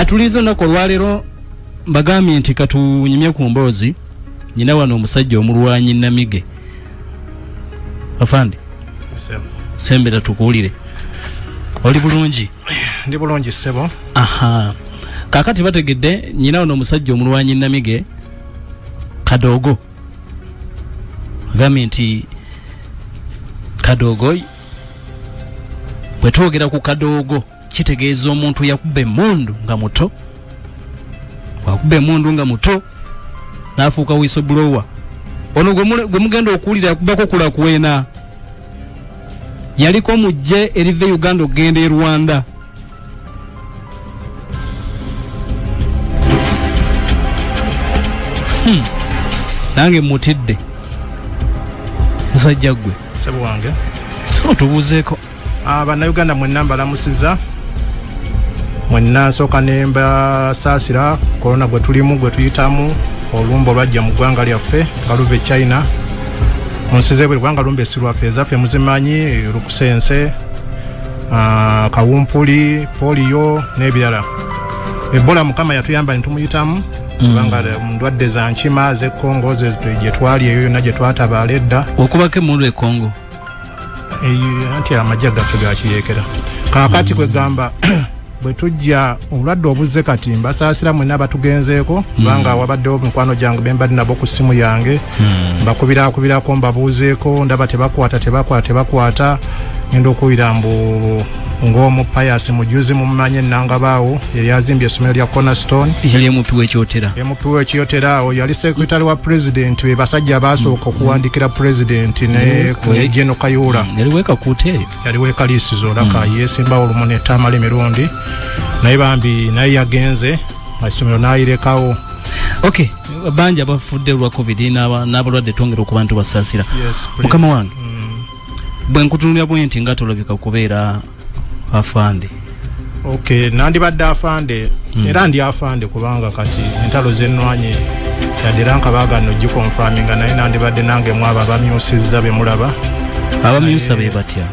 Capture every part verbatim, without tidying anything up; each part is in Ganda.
atulizo na kolwalero mbagambye nti katunyimye ku Emboozi nyina wano omusajja omulwanyi Namige afande sembera tukuulire oli bulungi ndi bulungi sebo aha kakati bategedde nyina wano omusajja omulwanyi Namige Kadogo agambye nti Kadogo bwe twogera ku Kadogo kitegeeza omuntu yakubba emmundu nga muto wakubba emmundu nga muto n'afuuka whistleblower ono gwe mugenda okuwulira yakubako kula kuwena yaliko mujje erive Uganda okugenda e Rwanda hmm. nange mutidde musajja gwe sebo wange so tubuzeeko Abannayuganda mwenna mbalamusiza mwenna nsooka ne mbasaasira korona gwe tulimu gwe tuyitamu olumbo lwajja mu ggwanga lyaffe nga luva e China munsize bwe ggwanga lumba esirwaffe ezaffe muzimanyi lukusense uh, kawumpuli polio n'ebirala Ebola mukama yatuyamba ne tumuyitamu kubanga mm. ndwadde za nkima ze Congo ze gye twali eyo yonna gye twatabaala edda okubako emmundu e Congo eyo anti amajja gaffe gakiyeekera kaakati mm. kwe gamba bwe tujja obulwadde obuzze kati mbasaasira mwenna batugenzeeko kubanga mm. wabaddewo mikwano gyange be mbadde nabo ku ssimu yange mm. mbakubiraakubirako mbabuuzeeko ndaba tebakwata tebakwata tebakwata ngenda okuwira mbu ng'omu payasi mujuzi mumanye ennangabaawo yali azimbye essomero lya Cornerstone yali emupi w'ekyotera emupi w'ekyotera awo yali sekretary wa president be basajja abaasooka okuwandikira president ne General Kayula yali weka kuteeri yali weka liisizo laka yeesimbawo olumu n'ettamala emirundi naye bambi naye yagenze essomero n'ayirekawo okay banja bafudde lwa covid n'abalwadde twongera okuba nti basaasira mukama wange bwe nkutunulira bwenti nga tolabika kubeera afande okay nandi badde afande mm. era ndi afande kubanga kati entalo zennwanye yaderanka bagano ji confirming naye nandi badde nange mwaba bamyusizza be mulaba abamyusa be batya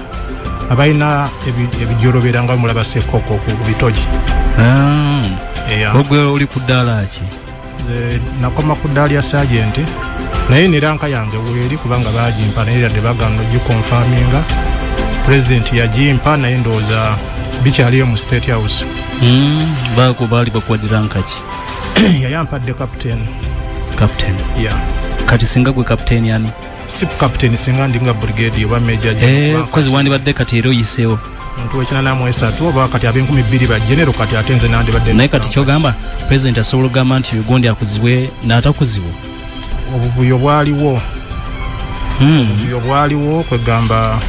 abaina ebijoro beranga mulaba sekoko ku bitoji ah yeah. Ogwe oli kudala ki ze nakoma kudala ya sergeant naye ni ranka yange weri kubanga bajimpa naye yade bagano ji confirming president ya jimpa na endoza bichaliyo mu state house mm bako bali bakwadira nkachi yayampadde captain captain yeah kati singa gwe captain yani sip captain singa ndinga brigade wa major eh kozi wandi badde kati ero yisewo muntu wekina namwe esatu oba kati abenkumi bbiri ba general kati atenze nandi badde naye kati kyogamba president asobola gamba nti Uganda akuzibwe n'atakuzibwa obuvuyo bwaliwo mm obuvuyo bwaliwo kwegamba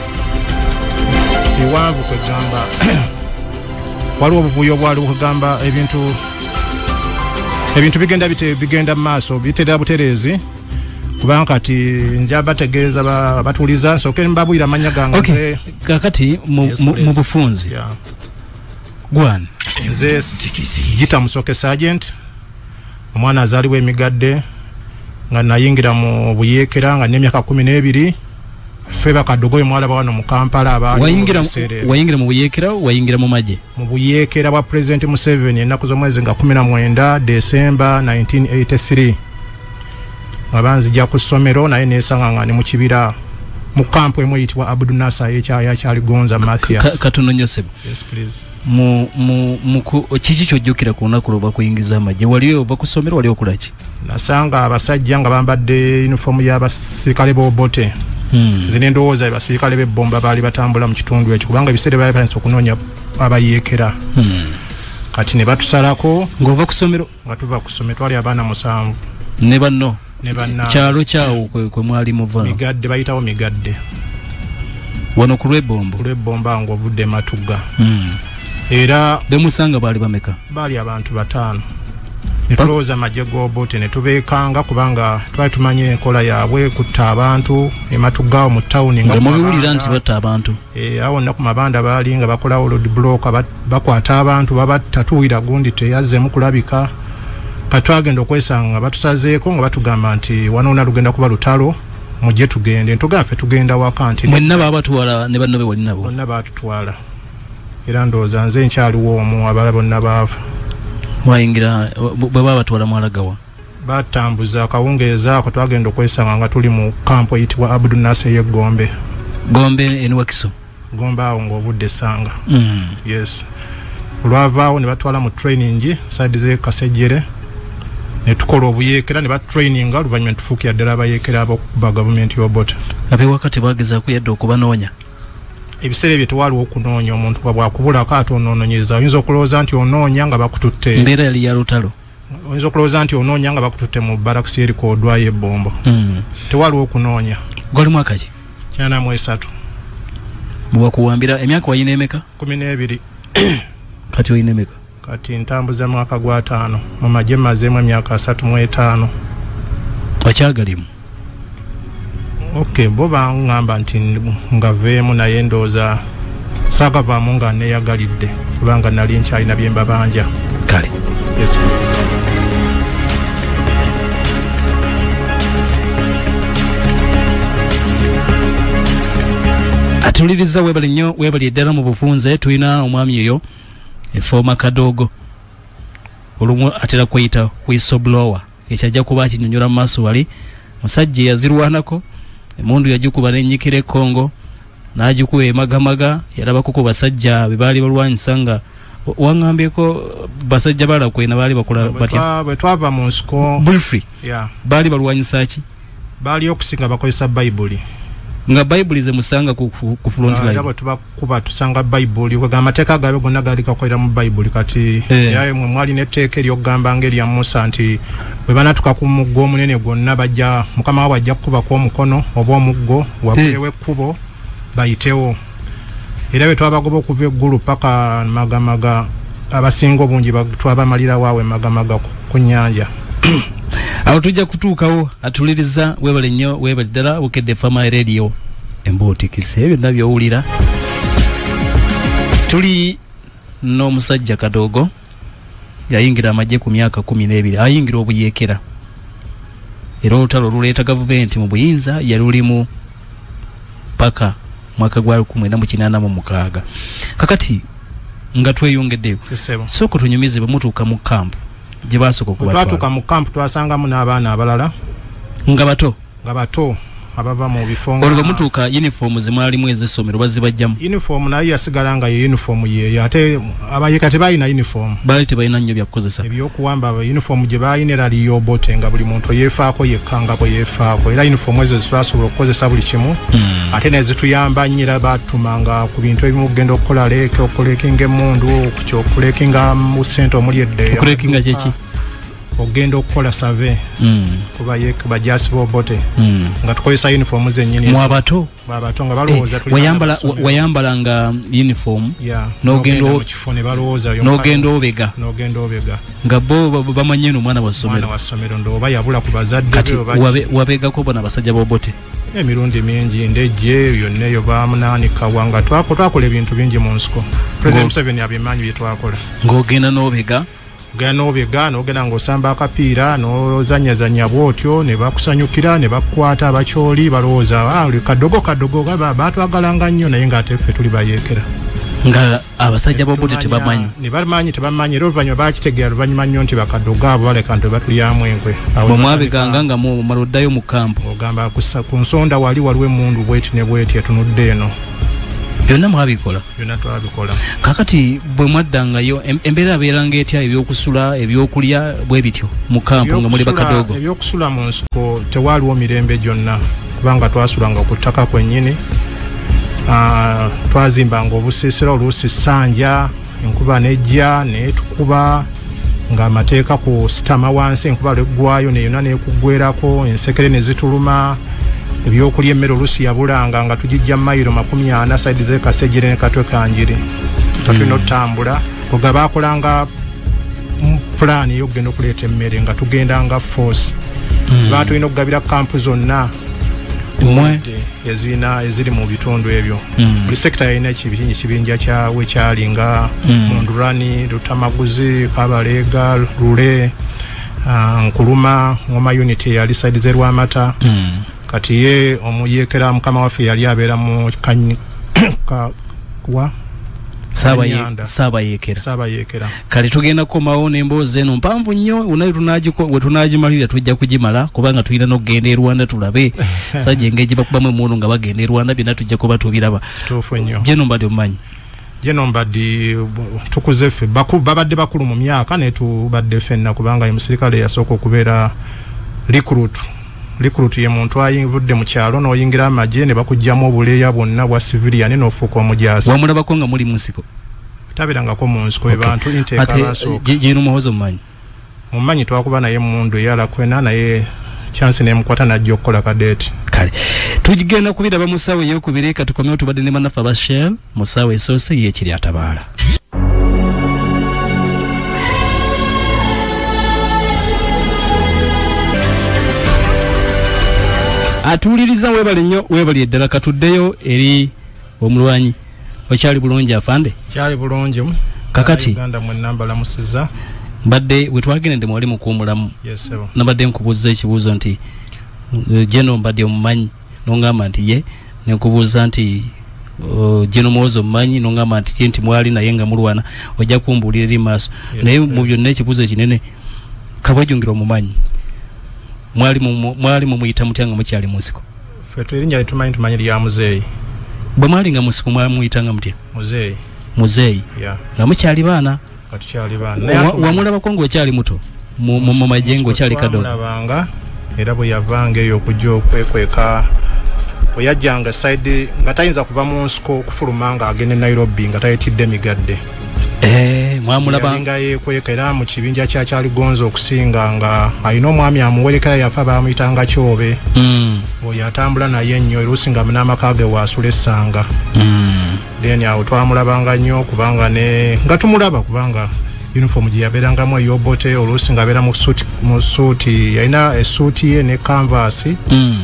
iwanvu kwegamba waliwo obuvuyo bwaliwo kwegamba ebintu ebintu bigenda bite bigenda maaso bitera buterezi kubanga kati njaba tegeeza batuliza nsoke mbabwira amanya gange okay kakati mu, yes, mu, mu bufunzi yeah. Gwan nze Gitta Musoke sergeant omwana azaliwe emigadde nga nayingira mu buyeekera nga n'emyaka kumi n'ebiri feba Kadogo mwala bawano mu Kampala aba wayingira wayingira mu buyeekera wayingira mu maje mu buyeekera bwa president Museveni ennaku z'omwezi nga kumi na mwenda December nineteen eighty-three abanzi ja ku ssomero naye nesanga nga ni mu kibira mu kampu emwe yitibwa Abdul Nasa ekyaya kyali Gonza Mathias katono nyosebo yes please mu mu muku kiki kyojjukira ku lunaku lwo bakuyingiza amaje waliyo bakusomero waliyo kulaki nasanga abasajja nga bambadde uniform y'abasirikale b'obote hmm. zine ndowooza abasirikale b'ebbomba baali batambula mu kitundu ekyo kubanga ebiseera baali batanise okunoonya abayeekera hmm. kati ne batusalako ng'ova ku ssomero nga tuva ku ssomero twali abaana musanvu ne banno ne banna kyalo kyawo kwe, kwe mwali muva migadde bayitawo migadde wano ku lw'ebbombo ku lw'ebbomba ng'ovudde Matugga hmm. era bemusanga baali bameka baali abantu bataano netulowooza amagye g'obote ne tubeekanga kubanga twali tumanye enkola yaabwe kutta abantu ematuggawo mu tawuni nga mubiwulira nti batta abantu awo nnaku mabanda baali nga bakolawo road block bakwata abantu babatta tuwira gundi teyazzemu kulabika katwagenda okwesanga batusazeeko nga batugamba nti wanoona lugenda kuba lutalo mujje tugende ntugamba ffe tugenda waka nti mwenna baabatwala ne banno be wali nabo bonna baatutwala era ndowooza nze nkyaliwo omu abalala bonna baava. Wayingira bwe babatwala mwalagawa? Batambuza akawungeeza ako twagenda okwesanga nga tuli mu kampo eyitibwa Abdul Nasser ye Gombe. Gombe eni Wakiso? Gombe awo ng'obudde essanga. Mm. Yes. Olwavaawo ne batwala mu training side ze Kasejjere ne tukola obuyeekera ne batraininga oluvannyuma ne tufuukira ddala abayeekera ab'okuba gavumenti y'Obote. Abe wakati bagezaako yadde okubanoonya? Ebiseera ebyo tewaliwo okunoonya, omuntu nga bw'akubulako ate onoonyeza. Oyinza okulowooza nti onoonya nga bakututte. Mbeera yali ya Lutalo? Oyinza okulowooza nti onoonya nga bakututte mu barakisi eriko odwayo ebbombo. Mm. Tewaliwo okunoonya. Gwali mwaka ki? Kyana mu esatu. Bwakuwambira emyaka wayina emeka? kumi n'ebiri. Kati oyina emeka? Kati ntambuza mwaka gwa taano. Mu magye mazeemu emyaka asatu mu etaano. Wakyagalimu? Okay, bo bangamba nti ngaveemu naye ndowooza saagavaamu nga neeyagalidde kubanga nali nkyalina bye mbabanja. Kale. Yes, please. Atuliriza webali nnyo, webali eddala mu bufunze. Tulina omwami eyo efooma Kadogo olumu atera kweyita whistleblower, ekyajja kuba akinyonyola mu maaso wali. Musajja yazirwanako, emundu yagikuba n'ennyikira Kongo n'agikuba emagamaga. Yalabako ku basajja be baali balwanyisa nga wangambyeko basajja bala kwena baali bakola batya? Bwe twava mu nsiko briefly, yeah, baali balwanyisa ki? baali okusinga bakozesa Bayibuli. Nga Bayibuli ze musanga ku, ku, ku front line. Abo tubakuba tusanga Bayibuli kwa amateeka gabe gonna gali kakolera mu Bayibuli kati eh. yaye mwe mwali netteeka eryokugamba ngeri ya Musa nti bwe banatuka ku muggo omunene gwonna bajja mukama waabwe ajja kukuba kw'omukono oba omuggo wakulewe ekkubo eh. bayitewo. Era bwe twabagoba okuva eggulu paka magamaga abasinga obungi twabamalira waawe magamaga ku nnyanja. Awo tujja kutuukawo. Atuliriza webale nnyo, webale ddala bukedde Fama Radio Embootikise ebyo nabyo owulira. Tuli n'omusajja Kadogo yayingira amagye ku myaka kumi n'ebiri, ayingira obuyeekera. Era olutalo luleeta gavumenti mu buyinza yalulimu paka mwaka gwa lukumi mwenda mu kinaana mu mukaaga. Kakati nga tweyongeddeyo, sooka tunyumize bwe mutuuka mu kampu gye baasooka okubatwala. Twatuuka mu kampu twasangamu n'abaana abalala nga bato nga bato abava mu bifonga. Olwo mutuuka uniform ze mwalimu ez'essomero bazibajjamu? Uniform naye yasigala nga ye uniform yeeyo, ate abayeka tebalina uniform. Baali tebalina nnyo bya kukozesa. Ebyokuwamba uniform gye baalina era liyo Obote nga buli muntu yeefaako yekka nga bwe yeefaako. Era uniform ezo zitwasobola okukozesa buli kimu. Mm. Ate ne zituyamba nnyo era batumanga ku bintu ebimu okugenda okukola leeke, okulekinga emmundu, okulekinga mu ssente omuli eddeeyo. Okulekinga kyeki? Ogenda okukola save. Mm. Kuba yeke bajasi Obote. Mm. Nga tukozesa uniform zennyini. Mu abato? Babato nga balowooza tuli wayambala wayambala nga uniform. Yeah. N'ogenda mu kifone balowooza yo. N'ogenda obega. N'ogenda obega. Nga bo bamanye no mwana wa ssomero. Mwana wa ssomero ndo oba yabula ku bazadde be oba. Wabe wabega ko bona basajja Obote. Emirundi mingi ndejje yonna yo bamunaanika wanga twako twakola ebintu bingi mu nsiko. President Museveni abimanyi bye twakola. Ng'ogenda n'obega. Gano obega n'ogenda ng'osamba akapiira n'ozanyazanya bwotyo ne bakusanyukira ne bakwata abakyoli balowooza ah Kadogo Kadogo gaba batwagalanga nnyo naye ng'ate ffe tuli bayeekera. Nga abasajja Obote tebamanyi. Ne bamanyi tebamanyi era oluvannyuma baakitegeera oluvannyuma nnyo nti Bakadogo abo baleka nti batulyamu enkwe. Bwe mwabeganga nga maluddayo mu kampu. Ogamba ku nsonda wali waliwo emmundu bweti ne bweti etunudde eno. Byonna mwabikola? Byonna twabikola. Kakati bwe mwaddangayo embeera abeeranga etya ebyokusula ebyokulya bwe bityo mu kampu nga muli Bakadogo? Ebyokusula mu nsiko tewaaliwo mirembe gyonna kubanga twasulanga ku ttaka kwennyini. Uh, twazimbanga obusiisira oluusi ssanja enkuba nejja neetukuba nga amateeka ku sitama wansi enkuba lweggwayo neyonna neekuggwerako ensekere ne zituluma. Ebyokulya emmere oluusi yabulanga nga tugijja mayiro makumi ana saidi ze Kasejjere ne Katwe Kanjiri. Tatulina otambula oga baakolanga pulaani ey'okugenda okuleeta emmere nga tugenda nga force. Mm. Baatulina okugabira kampu zonna ezina eziri mu bitundu ebyo. Mm. Buli sekita yalina ekibingi kibinja kyawe kyali nga mm. Mundurani, Lutamaguzi, Kabaleega, Lule, uh, Nkuluma, Ngoma Unity yali saidi ze Lwamata. Mm. Kati ye omuyeekera mukama waffe yali abeera mu ka wa saba ye saba yekera saba yekera kali tugenda ko maone Emboozi eno mpamvu nnyo unayo tunagiko we tunagimalira tujja kugimala kubanga tulina no genda e Rwanda tulabe saje ngeje bakubamu emundu nga bagenda e Rwanda bina tujja kuba tubiraba kituufu nnyo jeno mbadde omanyi jeno mbadde tukuze ffe baku babadde bakulu mu myaka ne tubadde fenna kubanga omusirikale yasooka okubeera recruit recruit ye muntu ayivudde mu kyalo n'oyingira amagye ne bakujjamu obuleeya bwonna bwa civilian n'ofuuka omujaasi wamulabako nga muli mu nsiko tabirangako mu nsiko okay. Bantu inteeka basooka jeno muhozo omanyi omanyi twakuba naye mundu yala kwena naye chance ne mkwata najja okukola kadeti kale tugenda kubiraba musawe yokubireka tukomeo tubadde ne manafa ba Shell musawe esose ye kiri atabaala atuliriza webale nnyo webali eddala katuddeyo eri omulwanyi okyali bulungi afande kyali bulungi kakati Uganda mu namba la musiza mbadde wetwagendde mwali mukuumulamu yes sir nabadde nkubuuza ekibuuzo nti uh, jeno mbadde omumanyi nongamba nti ye nenkubuuza nti uh, jeno muhozo omumanyi nongamba nti nti mwali naye nga mulwana ojja kumbuulira eri maaso yes, naye mu byonna ekibuuzo ekinene kabwejungira omumanyi mwali mu mwali mu muyita mutya nga mukyali mu nsiko ffe twerinnya tumanyi tumanyi lya muzeeyi bwe mwali nga mu nsiko mwali muyita nga mutya muzeeyi muzeeyi yeah. nga mukyali baana katukyali baana wamulabako ng'okyali muto mu majengo okyali kadogo wamulabanga era bwe yavanga eyo okujja okwekweka bwe yajjanga side nga tayinza kuva mu nsiko okufuluma nga agende Nairobi nga tayitidde migadde eh mwamulaba nga yekweka era mu kibinja kyakyali gonzo okusinga nga alina omwami amuwerekera yafa bamuyitanga Kyobe mm. oyo atambula naye nnyo erusinga n'amaka ge waasula essanga mm. then awo twamulabanga nnyo kubanga ne nga tumulaba kubanga uniform gye yabeerangamu eyobote oluusi ng'abeera mu suuti mu suuti yalina essuuti ye ne canvas mm.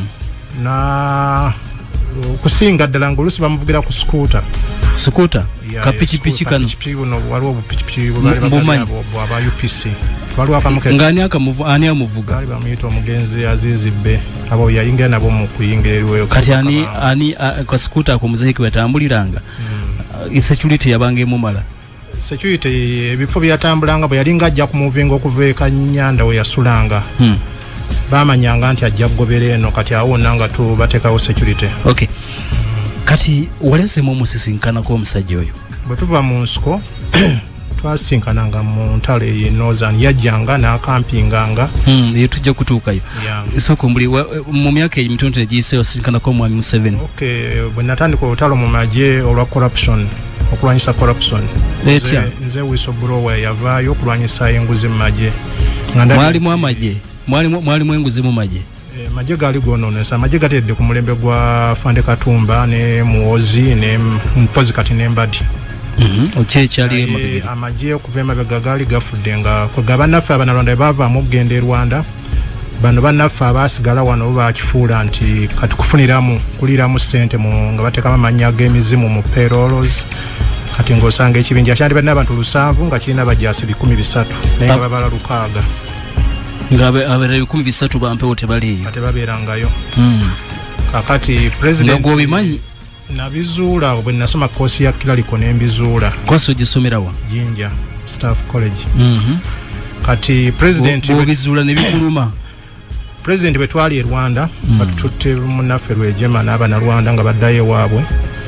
na kusinga ddala ng'oluusi bamuvugira ku skuuta skuuta kapikipiki kano waliwo obupikipiki bwaba U P C waliwo akamuke ng'ani akamuvu ani amuvuga bali bamuyita omugenzi Azizibbe abo yayingira nabo mu kuyingira eriweyo kati ani ani kwa skuuta ako muzeeyi kwe yatambuliranga mm. security yabange mumala security ebifo byatambulanga bwe yalinga ajja kumuvinga okuva eka Nyanda we yasulanga hmm. bamanyanga nti ajja kugobera eno kati awo nanga tu batekawo security okay hmm. kati walesemu omusisinkanako omusajja oyo bwe tuva mu nsiko twasinkananga mu ntalo eyi Northern yajjanga n'akampinganga hmm, ye tujja kutuukayo yeah. Isoko mbuli mu myaka emitono egiyise wasinkanako omwami Museveni okay bwe natandika olutalo mu magye olwa corruption okulwanyisa corruption letya nze whistleblower yavaayo okulwanyisa enguzi mu magye mwali mu amagye mwali mwali mu enguzi mu magye e, magye gali gonoonesa amagye gatedde ku mulembe gwa Fande Katumba ne Muwozi ne mpozi kati n'Embadi mhm okyekyali e, amagye okuva emabega gali gafudde nga kwe bannaffe abanalonda bavaamu okugenda e Rwanda bano bannaffe abaasigala wano baakifuula nti kati kufuniramu kuliramu ssente nga bateekamu amannya g'emizimu mu payrolls kati ng'osanga ekibinja kyandibadde n'abantu lusanvu nga kirina bajaasi bikumi bisatu naye nga babala lukaaga nga abeera bikumi bisatu bampewo tebaliiyo ate babeerangayo mm. kakati president nga obimanyi nabizuula bwe nasoma koosi ya kiraliko ne mbizuula koosi ogisomerawa Jinja Staff College mm -hmm. kati president obizuula ne bikuluma president bwe twali e Rwanda mm. batututte munaffe Rwejema n'abana Rwanda nga baddayo waabwe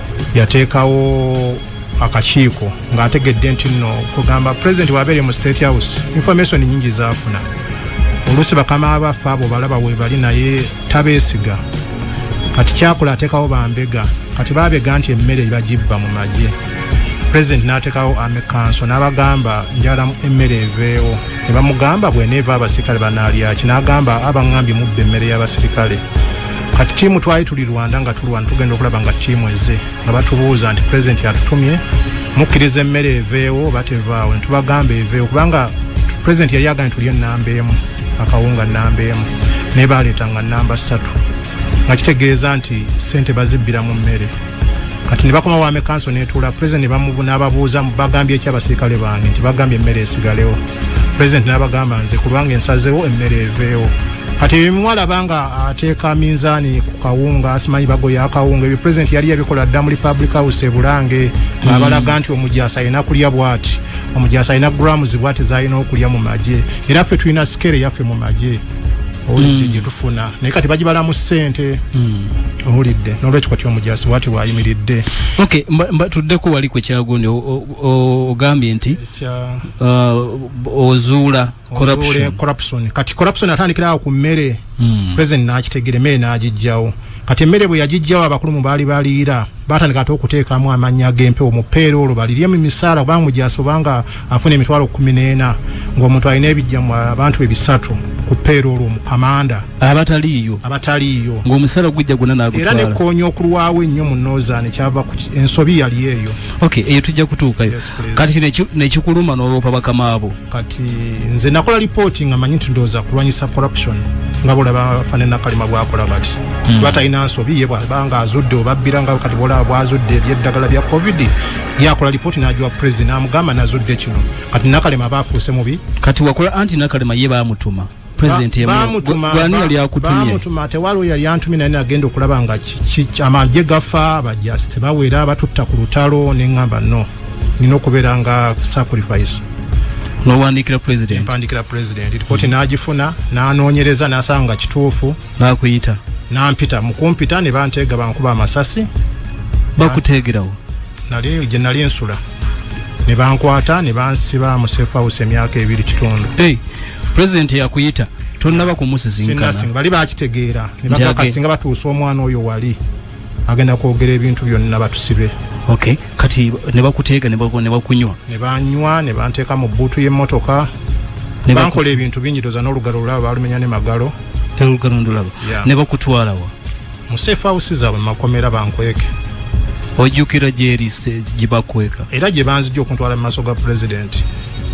yateekawo akakiiko ng'ategedde nti nno kugamba president wabeere mu State House information nyingi zaafuna oluusi bakama abaffe abo balaba we bali naye tabeesiga kati kyakola ateekawo bambega kati baabega nti emmere bagibba mu magye president n'ateekawo amekanso n'abagamba njala emmere eveewo ne bamugamba bweneeva abasirikale banaalyaki n'agamba abaŋŋambye mubba emmere y'abasirikale kati tiimu twali tuli Rwanda nga tulwana tugenda okulaba nga tiimu eze nga batubuuza nti president yatutumye mukkiriza emmere eveewo batevaawo netubagamba eveewo kubanga president yali agambye tulye nnamba emu akawunga nnamba emu naye baleetanga nnamba ssatu nga kitegeeza nti ssente bazibbira mu mmere kati ne bakoma waame kanso netuula president n'ababuuza bagambye eki abasirikale bange nti bagambye emmere esigalewo president n'abagamba nze kubanga ensazewo emmere eveewo kati mwala banga ateeka minzani ku kawunga asimanyi bago ya kawunga ebi president yali yabikola dda mu Republic House Bulange mm. abalaga nti omujasa alina kulya bwati omujasa alina grams bwati zalina okulya mu maje era ffe tulina scale yaffe mu maje olidde mm. gye tufuna naye kati bagibala mu ssente mm. olidde n'olwekyo kati omujasi bwati bwayimiridde. Okay, mba tuddeko wali kwe kyagundi ogambye nti uh, ozuula corruption. corruption kati corruption atandikirawo ku mmere mm. president n'akitegere mmere n'agijjawo kati emmere bwe yagijjawo abakulu mu baali baliira batandika ate okuteekamu amannya g'empewo mu payroll balirye mu misaala kubanga mujasi obanga afuna emitwalo kkumi n'ena ng'omuntu alina ebijja mu abantu be bisatu ku payroll mu kamanda abataliiyo abataliiyo ng'omusaala gujja gwonna n'agutwala era nekkoonya okulwawo ennyo mu noozaani kyava ku ensobi yali eyo. Okay, eyo tujja kutuukayo. Yes, kati nekikuluma n'olwopa bakama abo kati nze nakola lipooti nga manyi nti ndowooza kulwanyisa corruption nga bolaba fane nakalima bwakola kati mm. batalina nsobi ye bwabanga azudde obabbira nga kati bolaba bwazudde ebyeddagala bya covid yakola lipooti n'agiwa president n'amugamba nazudde kino kati nakalema baafuuse mubi kati wakola anti nakalema ye baamutuma president gwani yali akutumye bamutuma tewalo yali antumi naye agenda okulaba nga amagye gafa bajust bawera batutta ku lutalo n'engamba no nina okubeera nga sacrifice n'owandikira president mpandikira president lipooti n'agifuna n'anoonyereza n'asanga kituufu n'akuyita n'ampita mu kumpita ne banteega bankuba amasasi bakuteegerawo nali gye nali nsula ne bankwata ne bansiba mu safe house emyaka ebiri kitundu. Hey, president yakuyita tonnaba kumusisinkana sinnasinga bali bakitegeera ne bakakasinga batuusa omwana oyo wali agenda kwogera ebintu byonna batusibe. Okay, kati ne bakuteega ne bakunywa ne banywa ne banteeka mu bbuutu y'emmotoka ne bankola ebintu bingi doza n'olugalo lwabo balumenya ne magalo olugalo ndulaba yeah. ne bakutwala wa mu safe house zaabwe makomera bankweke ojjukira gyeri gye bakweka era gye banzijja okuntwala mu maaso ga president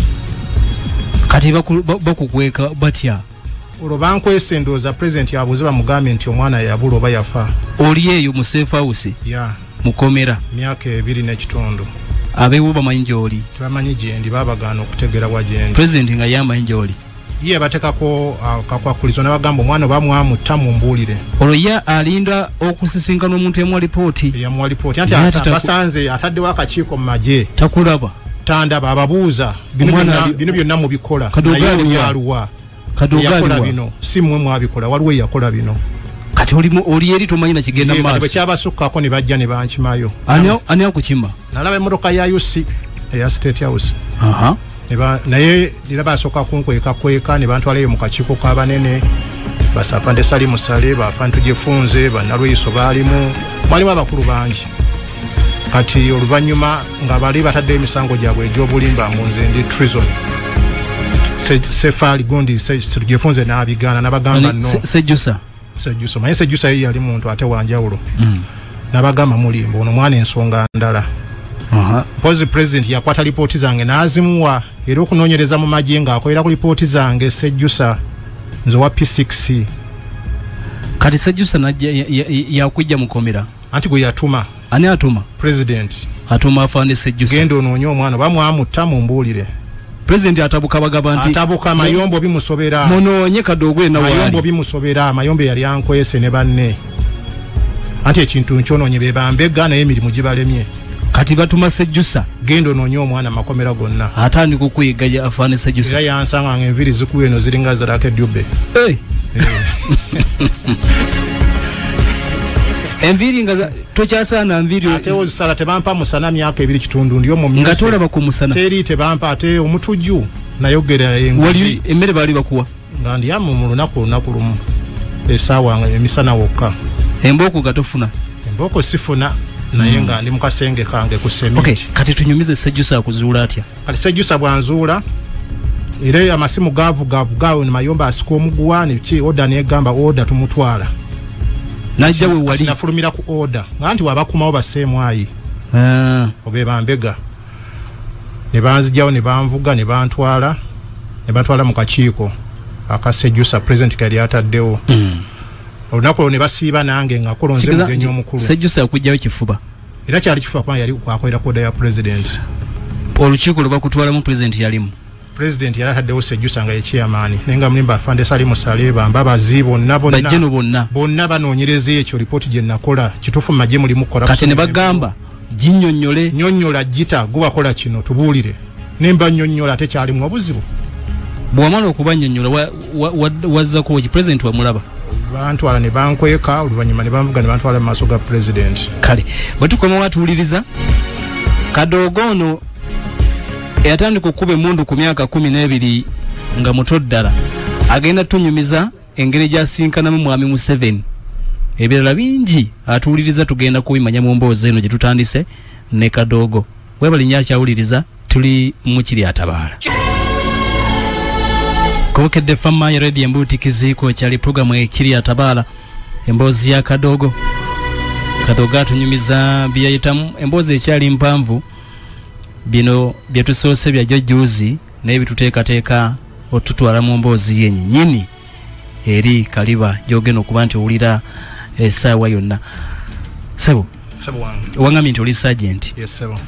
kati bakukweka batya olwo bankwese ndowooza president yabuuze bamugambe nti omwana yabula oba yafa. Oli eyo mu safe house yeah. mukomera myaka ebiri n'ekitundu abeewo bamanyi gy'oli bamanyi gyendi babagaana okutegeera wa gyendi president nga yamanyi gy'oli ye batekako kakwakulizo ne bagamba omwana oba mwamutta mumbuulire olwo ye alinda okusisinkana omuntu yamuwa lipooti yamuwa lipooti anti basanze ataddewo akakiiko mu magye takulaba tandaba ababuuza bino byonna mubikola Kadogo yakola bino si mmwe mwabikola waliwo yakola bino kati oli eri tomanyi na kigenda mu maaso bwe kyabasukkako ne bajja ne bankimayo ani akukima nalaba emmotoka ya U C eya State House aha naye era basooka kunkweka kweka ne bantwalayo mu kakiiko k'abanene basapande sali musale bafantu gyefunze bannalweyiso baalimu balimu abakulu bangi kati oluvannyuma nga bali batadde emisango gyabwe egy'obulimba mpunze ndi treason sefali gundi gyefunze n'abigaana nabagamba no sejjusa sejjusa maye sejjusa ye yali muntu ate wanjawulo mm. nabagamba mulimba ono mwana ensonga ndala aha mpozi president yakwata lipooti zange n'azimuwa era okunoonyereza mu magye ng'akolera ku lipooti zange sejjusa nze wa P six kati sejjusa najja yakujja mukomera anti gwe yatuma ani atuma president atuma afande sejjusa genda onoonye omwana bamwamutta mumbuulire president atabuka bagaba nti atabuka mayombo bimusobera munoonye Kadogo ena wali mayombo bimusobera mayombe yali ankwese ne banne anti ekintu nkyonoonye be bambega naye emirimu gibalemye kati batuma sejjusa gendo noonye omwana makomera gonna atandika okuyiga afane sejjusa era yansanga nga enviri zikuwa eno ziringa zirake dube hey. enviri nga tokyasaana nviri ate ozisala tebampa musana myaka ebiri kitundu ndi omu nga tolaba ku musana teri tebampa ate omutujju nayogera enguzi emmere baali bakuwa nga ndi amu mu lunaku lunaku lumu esaawa nga emisana wokka embooko gatofuna embooko sifuna naye nga ndi mukasenge kange ku sementi. Okay, kati tunyumize sejjusa akuzuula atya kati sejjusa bwanzuula era amasimu gaavu gaavu gaawo ne mayomba asika omuguwa ne ki oda negamba oda tumutwala najja we wali nafulumira ku oda nganti wabakumawo baseemwayi uh. obe bambega ne banzijawo ne banvuga ne bantwala ne bantwala mu kakiiko akasejjusa president kali ataddewo mm. olunaku ne basiiba nange nga kolonze mugenyi omukulu sejjusa okujjawo kifuba era kyali kifuba kwa yali kwakolera koda ya president olukiiko lwe bakutwalamu president yalimu president yaladdewo sejjusa nga ye chairman nenga mulimba afande sali musale bamba bazibo nabo na bajeno bonna bonna banoonyereza ekyo report gye nakola kitufu majje mulimu corruption kati ne bagamba jinnyonnyole nyonnyola Gitta gubakola kino tubuulire nemba nnyonnyola ate kyalimu obuzibu bwamala okubannyonnyola wazza ko ki president wa mulaba bantwala ne bankweka oluvannyuma ne banvuga ne bantwala mu maaso ga president kale bwe tukoma watuwuliriza Kadogo ono eyatandika okuba emmundu ku myaka kumi n'ebiri nga muto ddala agenda tunyumiza engeri gy'asinkanamu mwami Museveni ebirala bingi atuwuliriza tugenda kubimanya mu mboozi eno gye tutandise ne Kadogo webalinnya akyawuliriza tuli mu kiri atabaala kokedde fama ya radio embutikiziiko ekyali programu ekiri atabaala emboozi ya Kadogo Kadogo atunyumiza byayitamu emboozi ekyali mpanvu bino byetusoose bya jojjuzi naye bituteekateeka otutwala mu mboozi yennyini eri kaliba gyogenda okuba nti owulira essaawa yonna sebo sebo wange wangambye nti oli sergeant yes sebo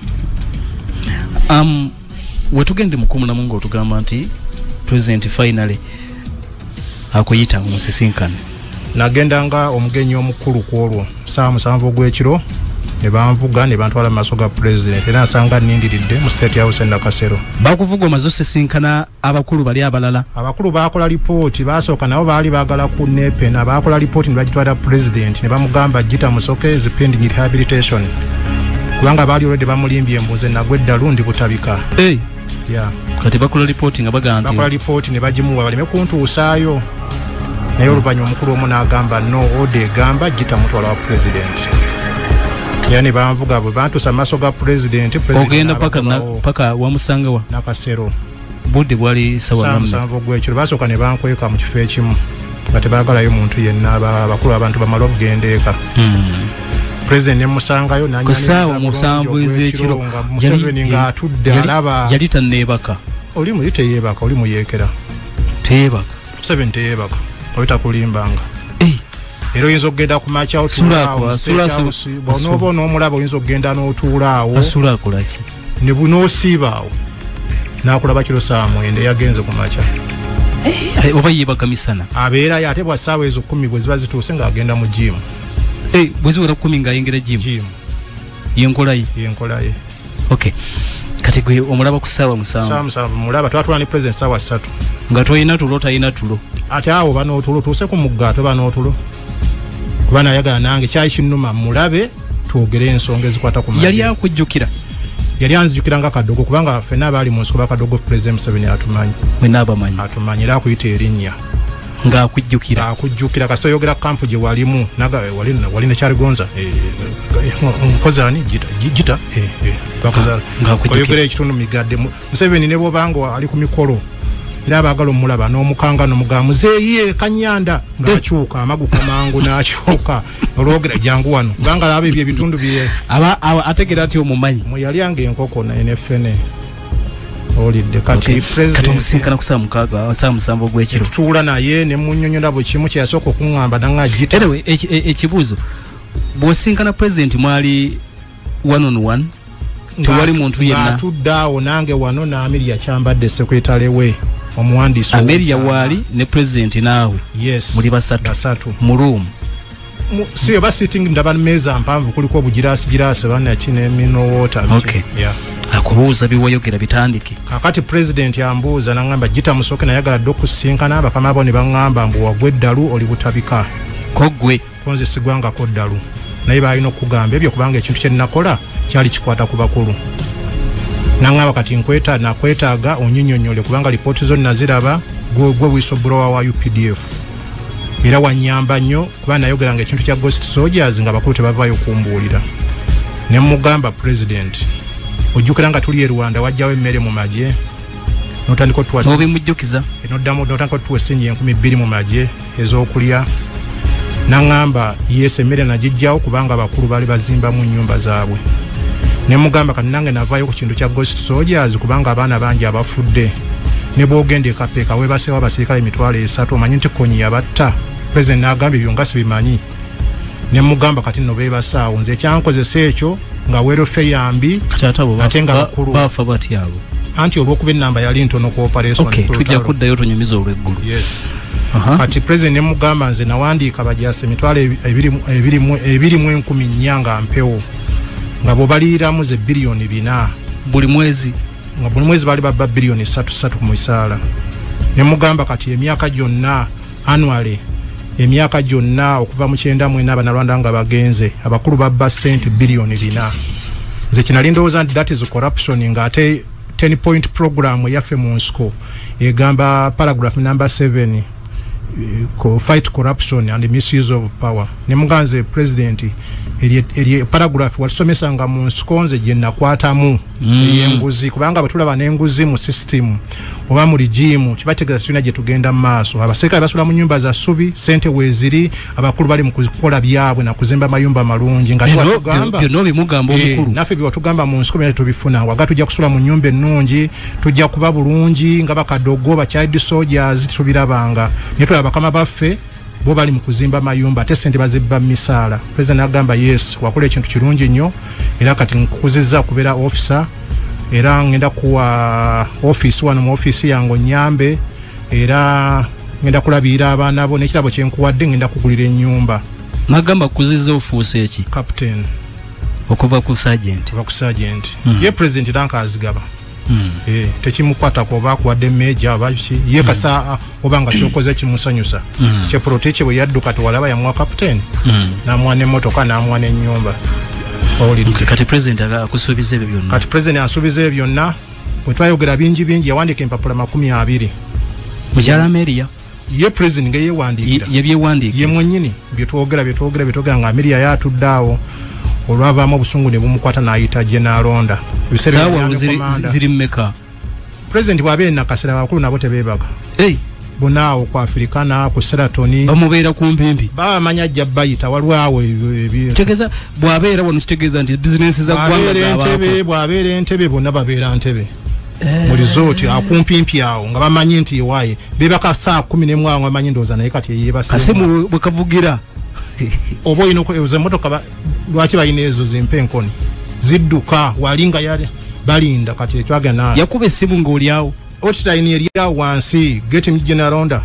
um, wetugende mukumulamu ng'otugamba nti president finally akuyita mu musisinkano nagendanga omugenyi omukulu kwolwo saa musanvu ogw'ekiro ne banvuga ne bantwala mu maaso ga president era nsanga nnindiridde mu state house e Nakasero bakuvuga omaze osisinkana abakulu bali abalala abakulu baakola lipooti baasooka nabo baali baagala ku nepena baakola lipooti ne bagitwala president ne bamugamba Gitta Musoke is pending rehabilitation kubanga baali olwedde bamulimbye embuze nagwe eddalu ndi butabika hey. yeah. kati bakola lipooti nga bagamba nti bakola lipooti ne bagimuwa baleme kuntuusaayo naye oluvannyuma omukulu omu n'agamba no ode egamba Gitta mutwala wa president yani banvuga bwe bantuusa maaso ga president ogenda paka na, paka wamusanga wa Nakasero budde bwali sawa musanvu ogw'ekiro basooka ne bankweka mu kifo ekimu nga tebaagalayo muntu yenna abakulu abantu bamala okugendeeka hmm. president ne musangayo kusaawa musanvu ez'ekiro Museveni nga atudde alaba yali tanneebaka oli muli teyeebaka oli muyeekera teyeebaka Museveni teyeebaka oli takulimbanga hey. era oyinza okugenda ku macha otuulaawo bw'onooba onoomulaba oyinza okugenda n'otuulaawo asula akolaki ne bunoosiibaawo n'akulaba kiro saa mwenda yagenze ku macha hey, oba yeebaka misana abeerayo ate bwa ssaawa ezo kkumi bwe ziba zituuse ng'agenda mu jimu hey, bwe ziwera kkumi ng'ayingira jimu yenkolaye yenkolaye okay kati gwe omulaba ku ssaawa musanvu ssaawa musanvu mulaba twatula ne president ssaawa ssatu nga toyina tulo tayina tulo ate awo banootulo tuuse ku muggaato banootulo kuba nayagala nange kyali kinnuma mulabe twogere ensonga ezikwata ku yali akujjukira yali anzijukira nga Kadogo kubanga ffenna abaali mu nsi kuba Kadogo president Museveni atumanyi mwena abamanyi atumanyi era akuyita erinnya ng'akujjukira akujjukira kasita oyogera kampu gye walimu naga wali wali ne Kyaligonza nkozani Gitta oyogera ekitundu migadde Museveni ne bw'obanga ali ku mikolo era abaagala omulaba n'omukanga n'omugamba muzeeyi Kanyanda ng'akyuka amaguka mangu n'akyuka olwogera jangu wano kubanga alaba ebyo ebitundu bye ategera ati omumanyi muyalyanga enkoko naye ne ffene olidde kati kati omusinkana ku saa mukaaga saa musanvu ogw'ekiro tutuula naye ne munnyonnyola buli kimu kye yasooka okuŋŋamba nanga Gitta anyway ekibuuzo bw'osinkana president mwali one on one tewali muntu yenna atudde awo nange wano n'Amelia kyambadde sekretale we omuwandiisi Amelia waali ne president naawe yes muli basatu basatu mu room siyo ba sitting ndaba mmeeza mpanvu kuliko obugiraasi giraasi bana kine mino water okay yeah akubuuza biwayogera bitandike kakati president yambuuza nangamba Gitta Musoke nayagala dde okusinkana abakama abo ne baŋŋamba mbu wagwe eddalu oli butabika kogwe konze sigwangako ddalu naye balina okugamba ebyo kubanga ekintu kye nnakola kyali kikwata ku bakulu nangamba kati nkweta nakwetaaga onyinnyonnyole kubanga lipooti zonna ziraba gwe whistleblower wa U P D F era wanyamba nnyo kuba nayogeranga ekintu kya ghost soldiers nga bakulu tebavaayo kumbuulira ne mugamba president ojjukira nga tuli e Rwanda wajjawo emmere mu magye notandika otuwa nobimujjukiza noddamu notandika otuwa essenyi enkumi bbiri mu magye ez'okulya nangamba yes emmere nagijjawo kubanga abakulu baali bazimbamu nnyumba zaabwe ne mugamba kati nange navaayo ku kintu kya ghost soldiers kubanga abaana bangi abafudde ne bwogenda ekapeeka weebaseewo abasirikale emitwalo esatu omanyi nti konyi yabatta president n'agamba ebyo nga sibimanyi ne mugamba kati nno beebasaawo nze ekyankozesa ekyo nga weerofe yambi ate nga bakulu bafa bati abo anti olwokuba ennamba yali ntono ku operation. Okay, tujja kuddayo tonyumiza olw'eggulu. Yes. Uh-huh. Kati president ne mugamba nze nawandiika bajaasi emitwalo ebiri mu enkumi nnya nga mpewo nga bo baliramu ze biliyoni bina buli mwezi nga buli mwezi bali babba biliyoni ssatu ssatu ku misaala. Ne mugamba kati emyaka gyonna annually emyaka gyonna okuva mu kyenda mwena Abannarwanda nga bagenze abakulu babba ssente biliyoni bina. Nze kinali ndowooza nti that is corruption nga ate ten point program yaffe mu nsiko egamba paragraph number seven ko fight corruption and misuse of power. Ne muganze president eri paragraph walisomesa nga mu nskonze je nakwatamu mm. yenguzi kubanga batulaba n'enguzi mu system oba mu regime kibategeza tuna je tugenda maaso abaserikale basula mu nyumba za subi sente weziri abakulu bali mu kukola byabwe na kuzimba mayumba malungi nga twatugamba byo no bimugambo omukulu e, nafe byatugamba mu nskomere tubifuna waga tujja kusula mu nyumba ennungi tujja kuba bulungi nga bakadogo ba child soldiers tubirabanga neto abakama baffe bo bali mu kuzimba mayumba ate sente bazibba misaala. President agamba yes wakola ekintu kirungi nnyo era kati nkuzizza kubeera officer era ngenda kuwa office wano mu office yango nyambe era ngenda kulabira abaana bo nekirabo kyenkuwadde ngenda kugulira ennyumba. Nagamba kuzizza ofuuse eki captain okuva ku sergeant okuva ku sergeant mm. ye president danka azigaba mm. eh tekimukwata ko bakuwadde major abachi ye kasa mm. obanga kyokoze kimusanyusa mm. kye protege bwe yadduka to walaba ya mwa captain mm. na mwane motoka na mwane nyumba. Okay, kati president akusubize ebyo byonna. Kati president asubize ebyo byonna bwe twayogera bingi bingi yawandika empapula makumi abiri. Mujala Meria ye president nga yewandikira ye byewandika ye mwennyini bye twogera bye twogera bye twogera nga Meria yatuddawo olwavaamu obusungu ne bumukwata n'ayita General Londa. Sawa ziri ziri mmeka president bw'abeera nakasera abakulu nabo tebeebaga. Hey. Bonaawo ku Afrikana ku Seratoni bamubeera ku mpimpi bamanya ajja bayita walwawo kitegeza bw'abeera wano kitegeeza nti business za ggwanga z'abantu bw'abeera Entebbe bonna babeera Entebbe mu resort akumpimpi awo nga bamanyi nti ewaye bebaka saa kumi n'emu awo bamanyi ndowooza naye kati yeebase kasimu bwe kavugira oba olina okuza emmotoka lwaki balina ezo zimpenkoni zidduka walinga yali balinda kati etwagana yakuba essimu ng'oli awo otitaini eriya wansi get me General Londa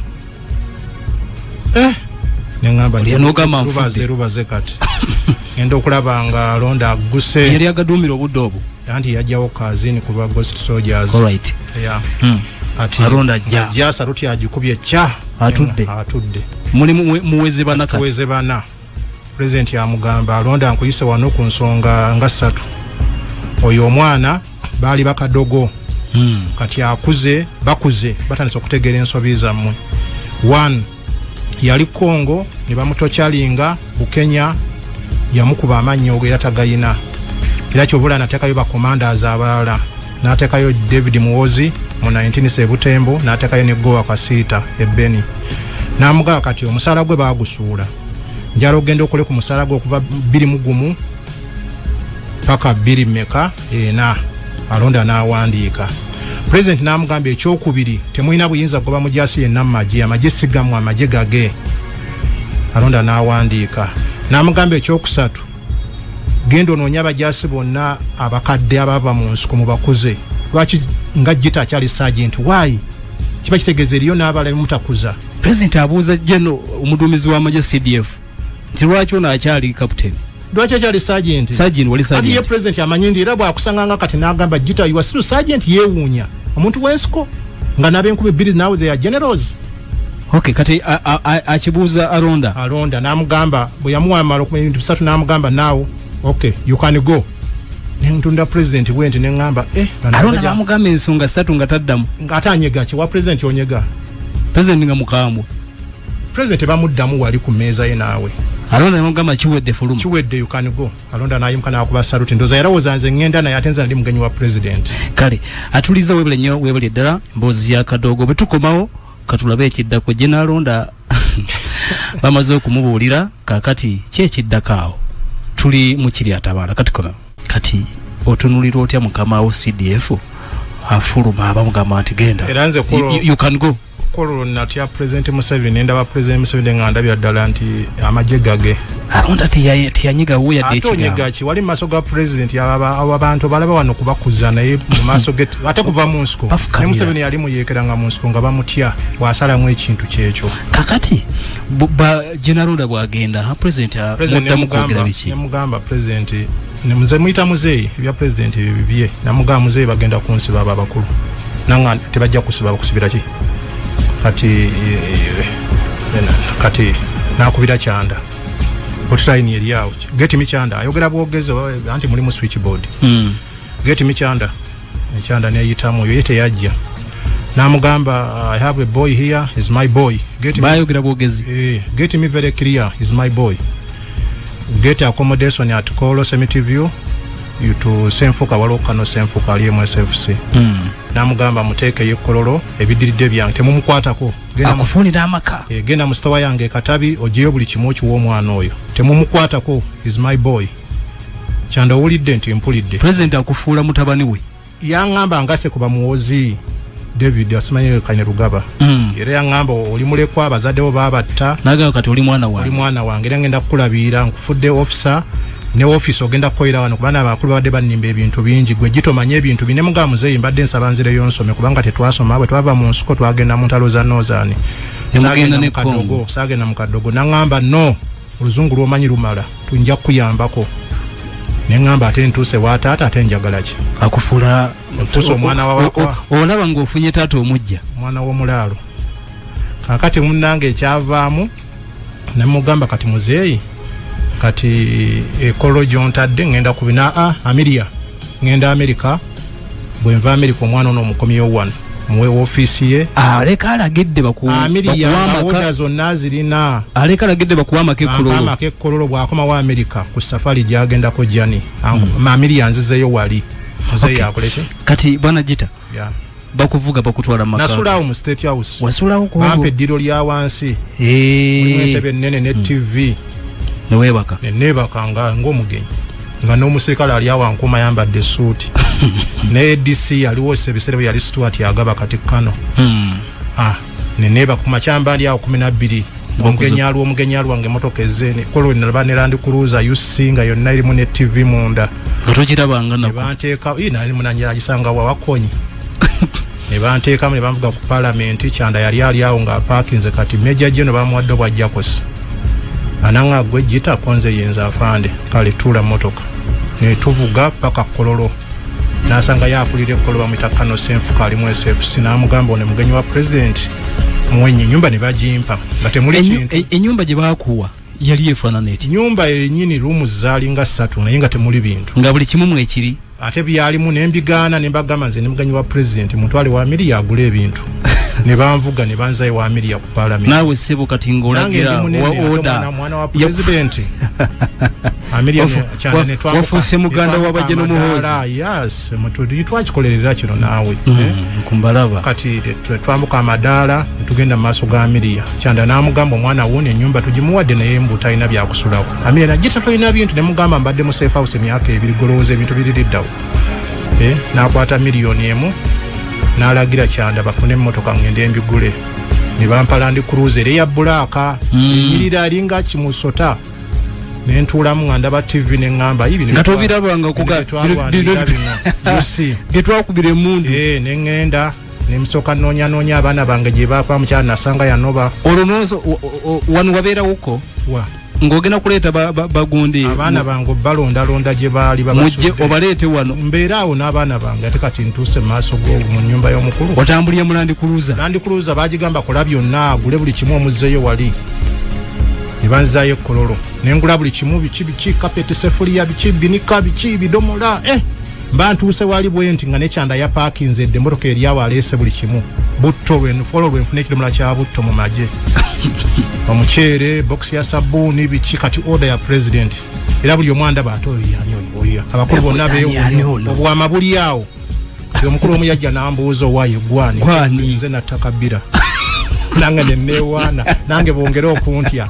eh nengamba nogamba rubaze rubaze kati ngenda okulaba nga Londa aguse yali agadumira obudde obwo anti yajjawo kazini ku lwa Ghost Soldiers. Alright. Yeah. Mm. Ati Londa ja ja saruti ajikubye cha atudde atudde muli muweze bana kati muweze bana president ya mugamba Londa ankuyise wano ku nsonga nga ssatu oyo omwana bali bakadogo mm. kati akuze bakuze batandise okutegeera ensobi zammwe. One yali Kongo ne bamutochalinga ku Kenya yamukuba amannyo era tagayina era kyovula natekayo ba commanders abalala natekayo David Muwozi mu nineteen Sebutembo natekayo ne Goa Kasita ebeni namuga kati omusala gwe bagusuula njalo genda okole ku musala gwe okuva bbiri mugumu paka bbiri meka ena Alonda n'awandiika. President namugambye ekyokubiri temulina buyinza kuba mujasi yenna maji amaje sigamu amaje gage. Alonda n'awandiika. Namugambye ekyokusatu gendo noonya abajasi bonna abakadde abava mu nsiko mu bakuze lwaki nga Gitta akyali sergeant why kiba kitegeeza eriyo n'abala mutakuza. President abuuza jeno omuduumizi w'amagye C D F nti lwaki ono akyali captain lwaki akyali sergeant sergeant wali sergeant ati ye president amanyi ndi era bwakusanganga kati n'agamba Gitta you are still sergeant yeewuunya omuntu w'ensiko nga n'ab'enkumi bbiri now they are generals. Okay, kati akibuuza Alonda Alonda n'amugamba bwe yamuwa amala okumanya ebintu bisatu n'amugamba now okay you can go. Ntunda president wente nengamba eh Alonda n'amugamba ensonga ssatu nga taddamu ng'atanyega ki wa president onyega president nga mukambwe president bamuddamu wali ku meeza ye naawe Alonda n'amugamba kiwedde fulumu kiwedde you can go. Alonda n'ayimuka n'akuba saluti ndoza yarawooza nze ngenda naye ate nze nali mugenyi wa president. Kale atuliza webale nnyo webale ddala mboozi ya Kadogo bwe tukomawo katulabe ekiddako General Londa bamaze okumubuulira kakati ki ekiddako awo tuli mu kiri atabaala kati kono kati otunulira otya mukama wo C D F afuluma abamugamba nti genda era nze you, you can go Kololo natya President Museveni ndaba President Museveni nganda bya ddala nti amagye gage alonda tiyanyiga wuya dechi atonyiga ki wali maso ga president yaba abantu balaba wano kubakuza naye mu maso get ate kuva mu nsuko ne Museveni yali muyekeranga mu nsuko nga bamutya bwasala mu ekintu kyekyo kakati ba general bwagenda ha president muddamu kwogera biki nemugamba president ne muze muita muzeyi bya president bibye namugamba muzeyi bagenda kunsi baba bakulu nanga tebajja kusiba kusibira ki kati kati nakubira kyanda hotline yeri yawo get michanda ayogera bwogeze anti muri mu switchboard mm get michanda michanda ne yitamu yo yete yajja namugamba I have a boy here is my boy get me bayogera bwogeze eh get me very clear is my boy get accommodation at Kolo Cemetery View you to Senfuka waloka no Senfuka ali mu S F C mm namugamba muteke yekololo ebidiride byange temumukwatako gena akufunira amaka e gena mustawa yange katabi ojeyo buli kimochi wo mwana oyo temumukwatako is my boy kyanda ulidde nti mpulidde president akufuula mutabani we yangamba ngase kuba muwozi David asimanye kanye rugaba mm. era yangamba oli mulekwa abazadde bo babatta naga kati oli mwana wange oli mwana wange ngenda kulabira nkufudde officer ne office ogenda koira wano kubana abakulu badde banimba ebintu bingi gwe gito manye ebintu bine mugamu zeyi mbadde nsabanzire yonsome kubanga tetwasoma abwe twava mu nsuko twagenda mu ntalo za nozani nemugenda ne Kadogo sagenda mu Kadogo nangamba no oluzungu lwomanyi lumala tunja kuyambako nengamba ate ntuse wataata ate njagala ki akufuula ntuse omwana wawakwa olaba ng'ofunye taata omujja mwana w'omulaalo kakati munnange ekyavaamu nemugamba kati muzeeyi kati ekolo jontadde ngenda kubina a Ameria ngenda America bwenva America omwana ono omukomyeyo wano muwe office ye aleka alagedde baku Ameria oda zonna zirina aleka alagedde bakuwama kekololo ama kekololo bwakoma wa America ku safari gyagenda ko jani mm. Ameria nzizeyo wali muzeyi okay. Akolese kati bwana Gitta yeah. Bakuvuga bakutwala maka nasulawo mu State House wasulawo ko bampe diro lya wansi eh mwetebe nene ne T V newebaka nebaka nga ng'omugenyi nga n'omuserikale ali awo ankuma yambadde suuti ne D C aliwo sebisere yali Stuart yagaba kati kano mm. ah ne neba kuma chamba ali awo kumi na bbiri omugenyi ali omugenyi ali wange motoka ezene kolo nalaba ne Land Cruiser yusinga yonna iri mu ne T V munda otogirabanga nako banteeka ina ali munanya agisanga wa wakonyi ne banteeka ne bamvuga ku parliament kyanda yali ali awo nga parkinze kati Major General bamuwadde bwajja kosi ananga gwe Gitta konze yenza afande kale tula motoka ne tuvuga paka Kololo nasanga yakulire Kololo bamita Kano Senfuka ali mu S F C namugamba one mugenyi wa president mwenye nyumba ne bajimpa ngate muli kintu enyumba gye bakuwa yali efanana eti nyumba enyini rumu zali nga ssatu naye nga temuli bintu nga buli kimu mwekiri ate byalimu nembigana nembagamba nze ne mugenyi wa president mutwale wa Ameria agule ebintu ne banvuga ne banzaye wa Ameria ku parliament nawe sebo kati ngolagira wa order mwana wa president Ameria cyane ne twamuka wafuse muganda wabajeno muhozi yes mutudi twakikolerera kino nawe kumbalaba kati twamuka amadala tugenda maso ga Ameria cyanda namugamba omwana wone nyumba tujimuwadde naye mbuta ina bya kusulawo Ameria Gitta tulina bintu ne mugamba mbadde mu safe house emyaka ebiri goloze ebintu biriddawo eh nakwata milioni emu nalagira kyanda bafune motoka ngende embigule ne bampa Land Cruiser ya bulaka nyirira mm. linga kimusota nentulamu nganda ba T V ne ngamba ibi ngatobirabanga kuga yusi getwakubire mundu eh ne ngenda ne msoka nonya nonya abana bange je bafa mukyana nasanga yanoba olonozo wanu wabera uko wa ngogena kuleta bagundi ba, ba abana bango balonda londa je bali babasuje muje obalete wano mbeerawo n'abana bange ate kati ntuse maaso go mu nyumba y'omukulu watambulya mu Land Cruiser Land Cruiser bagigamba kola byonna agule buli kimu omuzzeyo wali ne banzayo Kololo nengula buli kimu biki biki carpet sefulia biki binika biki bidomola eh mbantuse wali bwenti nga ne kyanda ya parkinze de motoka eri awo alese buli kimu butto when follow when fune kidomola kya butto mu maje omuchere box ya sabuni biki kati order ya president era buli omwanda bato yani oya abakulu bonna beyo obwa mabuli yawo omukulu omuyajja nambuuzo wayo gwani gwani nze natakabira nange ne neewaana nange bongere okuntya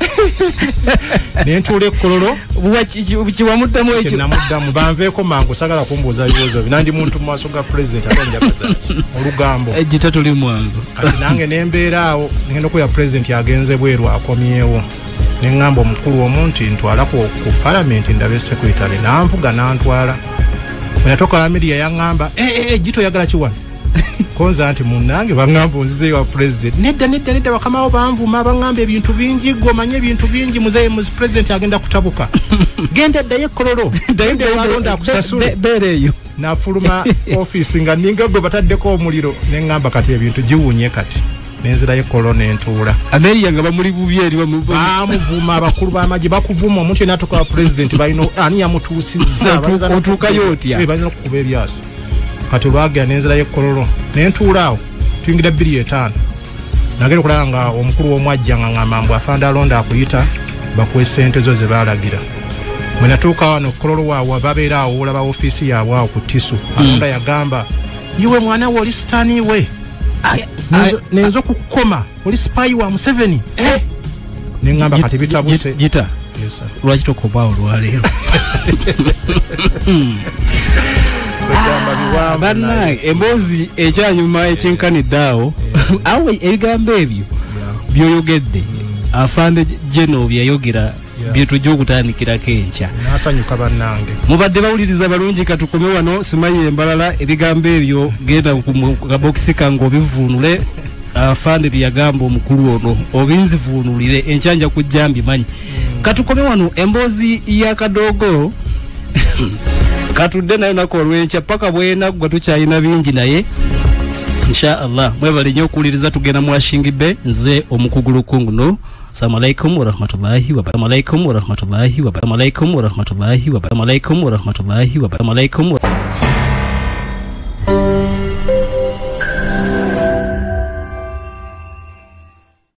ne ntuula ekkololo kiwamuddamu ekyo namuddamu banveeko mangu sagala kumbuuza bibuuzo binandi muntu mu maaso ga president ate njagazaki olugambo ejita tuli mwangu kati nange nembeera awo ngenda okuya president agenze bweru akomyewo neŋŋamba omukulu omu nti ntwalako ku palamenti ndabe secretary nanvuga nantwala bwe natoka media yaŋŋamba ee jito yagala kiwano konza nti munnange baŋŋamba onzizeeyo wa president nedda nedda nedda bakamawo banvuma baŋŋamba ebintu bingi gomanye ebintu bingi muzeeyi muzi president agenda kutabuka genda ddayo ekkololo genda walonda akusasule beereeyo nafuluma office nga ninga gwe bataddeko omuliro neŋŋamba kati ebintu giwunye kati nenzirayo ekkololo nentuula Ameriya nga bamuli bubi eri bamuvuma abakulu b'amagye bakuvuma omuntu yenna atuka wa president balina ani yamutuusizza otuukayo otya balina okukuba ebyasi kati olwagera nenzirayo ekkololo nentuula awo tuyingira bbiri etaano nagera okulaba nga omukulu w'omwajja nga ŋŋamba mbu afande alonda akuyita bakuwa essente zo ze baalagira bwe natuuka wano kololo waabwe babeera awo olaba ofiisi yaabwe awo ku tisu alonda yagamba iwe mwana we oli sitaaniwe nenzo kukukoma oli sipayi wa Museveni neŋŋamba kati bitabuse Gitta lwaki tokoma olwaleero bannaye emboozi ekyanyuma ekyenkanidde awo awo ebigambo ebyo byoyogedde afande Jeno byayogera byetujja okutandikirako enkya nasanyuka bannange mubadde bawuliriza balungi katukome wano simanyi embalala ebigambo ebyo genda ku kabokisi kange obivuunule afande byagamba omukulu ono obinzivuunulire enkyanja kujja mbimanyi katukome wano emboozi ya Kadogo katudde nayo nako olw'enkya paka bwenaggwa tukyalina bingi naye insha Allah mwebale nnyo okuwuliriza tugenda mu Ashingibbe nze omukugulukungu no Assalamu alaikum wa rahmatullahi wa barakatuh. Assalamu alaikum wa rahmatullahi wa barakatuh. Assalamu alaikum wa rahmatullahi wa barakatuh. Assalamu alaikum wa rahmatullahi wa barakatuh.